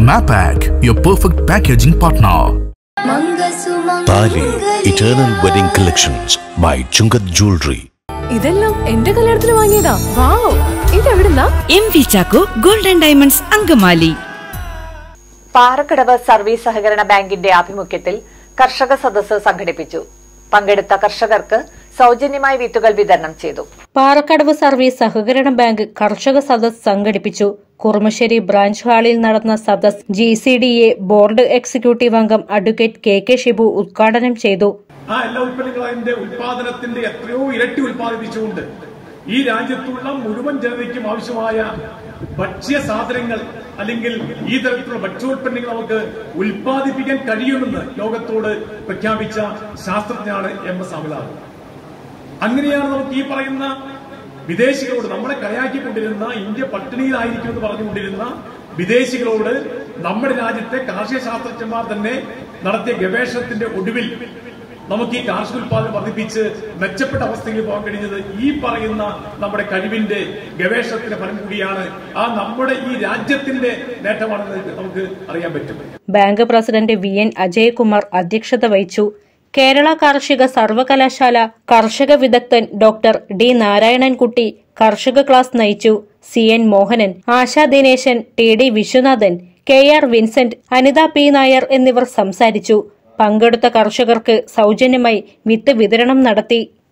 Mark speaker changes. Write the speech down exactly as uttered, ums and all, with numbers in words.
Speaker 1: Mapak, your perfect packaging partner.
Speaker 2: Tali Eternal Wedding Collections by Chungat Jewelry.
Speaker 3: ഇതെല്ലാം എന്റെ കല്യാണത്തിന് വാങ്ങിയതാ. വാവ്, ഇതെവിടുന്നാ?
Speaker 4: M V Chacko golden diamonds Angamaly.
Speaker 5: Parakkadavu service സഹകരണ ബാങ്കിന്റെ ആഭിമുഖ്യത്തിൽ കർഷക സദസ്സ് സംഘടിപ്പിച്ചു. പങ്കെടുത്ത കർഷകർക്ക് സൗജന്യമായി വിത്തുകൾ വിതരണം ചെയ്തു.
Speaker 6: പാറക്കടവ് സർവീസ് സഹകരണ ബാങ്ക് കർഷക സദസ്സ് സംഘടിപ്പിച്ചു. കുറുമശ്ശേരി ബ്രാഞ്ച് ഹാളിൽ നടന്ന സദസ്സ് G C D A board executive അംഗം അഡ്വക്കേറ്റ് കെ കെ ഷിബു ഉദ്ഘാടനം ചെയ്തു.
Speaker 7: ആ എല്ലാ ഉൽപ്പന്നങ്ങളുടെ ഉൽപാദനത്തിന്റെ എത്രയോ ഇരട്ടി ഉൽപ്പാദിപ്പിച്ചുകൊണ്ട് ഈ രാജ്യത്തുള്ള മുഴുവൻ ജനതയ്ക്കും ആവശ്യമായ ഭക്ഷ്യ സാധനങ്ങൾ അല്ലെങ്കിൽ ഈ തരത്തിലുള്ള ഭക്ഷ്യോൽപ്പന്നങ്ങൾ നമുക്ക് ഉൽപ്പാദിപ്പിക്കാൻ കഴിയുമെന്ന് ലോകത്തോട് പ്രഖ്യാപിച്ച ശാസ്ത്രജ്ഞനാണ് എം എസ് സ്വാമിനാഥൻ. അങ്ങനെയാണ് നമുക്ക് ഈ പറയുന്ന വിദേശികളോട് നമ്മളെ കളിയാക്കിക്കൊണ്ടിരുന്ന ഇന്ത്യ പട്ടിണിയിലായിരിക്കുമെന്ന് പറഞ്ഞുകൊണ്ടിരുന്ന വിദേശികളോട് നമ്മുടെ രാജ്യത്തെ കാർഷിക ശാസ്ത്രജ്ഞന്മാർ തന്നെ നടത്തിയ ഗവേഷണത്തിന്റെ ഒടുവിൽ നമുക്ക് ഈ കാർഷിക ഉൽപാദനം വർദ്ധിപ്പിച്ച് മെച്ചപ്പെട്ട അവസ്ഥയിൽ പോകാൻ കഴിഞ്ഞത് ഈ പറയുന്ന നമ്മുടെ കഴിവിന്റെ ഗവേഷണത്തിന്റെ ഫലം കൂടിയാണ്. ആ നമ്മുടെ ഈ രാജ്യത്തിന്റെ നേട്ടമാണെന്ന് നമുക്ക് അറിയാൻ പറ്റും.
Speaker 6: Bank president V N Ajayakumar അധ്യക്ഷത വഹിച്ചു. കേരള കാർഷിക സർവകലാശാല കർഷക വിദഗ്ധൻ ഡോക്ടർ ഡി നാരായണൻകുട്ടി കർഷക ക്ലാസ് നയിച്ചു. C N Mohanan, Asha Dineshan, T D Viswanathan, K R Vincent, Anitha P Nair എന്നിവർ സംസാരിച്ചു. പങ്കെടുത്ത കർഷകർക്ക് സൗജന്യമായി വിത്ത് വിതരണം നടത്തി.